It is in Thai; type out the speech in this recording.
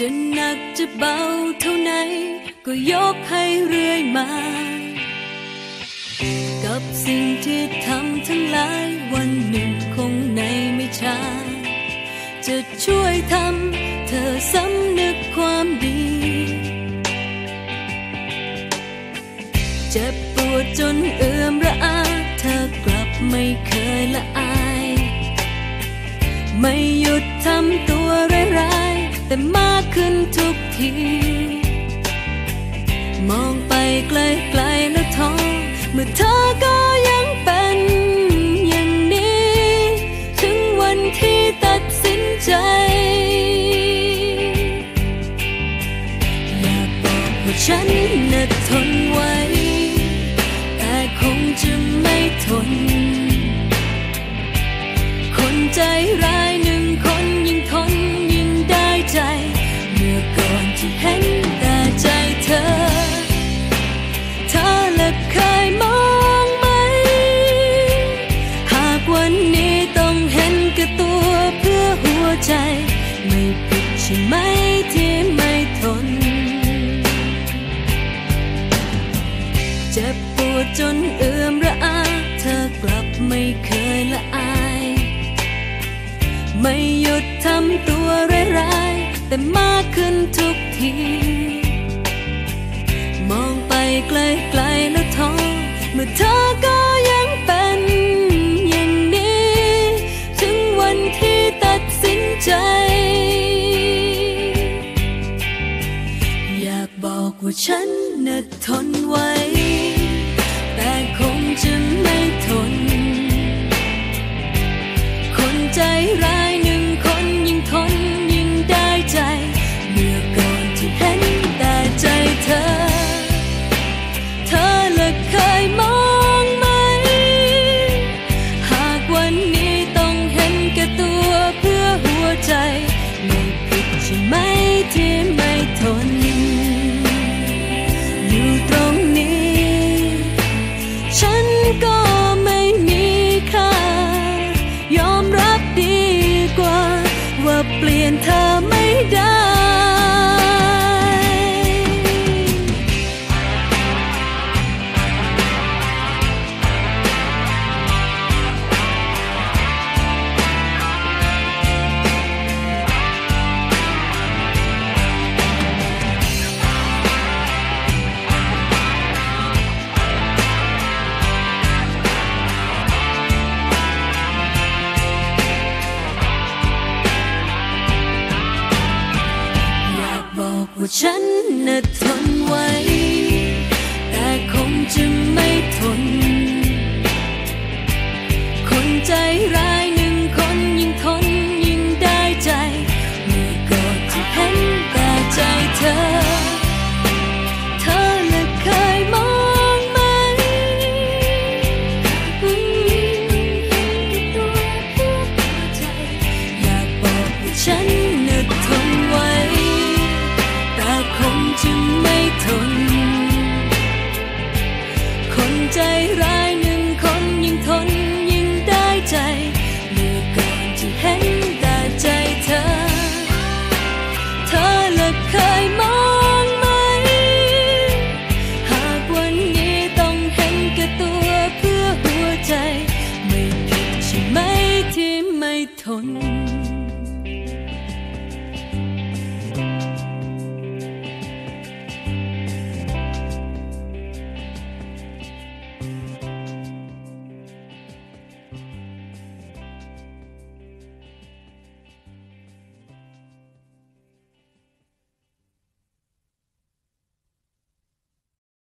จะหนักจะเบาเท่าไหนก็ยกให้เรื่อยมากับสิ่งที่ทำทั้งหลายวันหนึ่งคงในไม่ช้าจะช่วยทำเธอสำนึกความดีเจ็บปวดจนเอื่อมระอาเธอกลับไม่เคยละอายไม่หยุดทำตัวร้ายๆแต่มากขึ้นทุกทีมองไปไกลๆแล้วท้อเมื่อเธอก็ยังเป็นอย่างนี้ถึงวันที่ตัดสินใจอยากบอกว่าฉันน่ะทนไว้แต่คงจะไม่ทนคนใจร้ายหนึ่งคนยิ่งทนยิ่งได้ใจเมื่อก่อนที่เห็นแต่ใจเธอละเคยมองไหมหากวันนี้ต้องเห็นแก่ตัวเพื่อหัวใจไม่ผิดใช่ไหมที่ไม่ทนเจ็บปวดจนเอื่อมระอาเธอกลับไม่เคยละอายไม่หยุดทำตัวร้ายๆแต่มากขึ้นทุกทีมองไปไกลๆแล้วท้อเมื่อเธอก็ยังเป็นอย่างนี้ถึงวันที่ตัดสินใจอยากบอกว่าฉันน่ะทนไว้แต่คงจะไม่ทนคนใจร้ายหนึ่งคนยิ่งทนยิ่งได้ใจเมื่อก่อนที่เห็นแต่ใจเธอเคยมองไหมหากวันนี้ต้องเห็นแก่ตัวเพื่อหัวใจไม่ผิดใช่ไหมที่ไม่ทนอยู่ตรงนี้ฉันก็ไม่มีค่ายอมรับดีกว่าว่าเปลี่ยนเธอไม่ได้ว่าฉันน่ะทนไว้แต่คงจะไม่ทนคนใจร้ายหนึ่งคนยิ่งทนยิ่งได้ใจเมื่อก่อนที่เห็นแต่ใจเธอละเคยมองไหมอยากบอกว่าฉันน่ะทนไว้คงจะไม่ทนคนใจร้ายหนึ่งคนยิ่งทนยิ่งได้ใจเมื่อก่อนที่เห็นแต่ใจเธอละเคยมองไหมหากวันนี้ต้องเห็นแก่ตัวเพื่อหัวใจไม่ผิดใช่ไหมที่ไม่ทน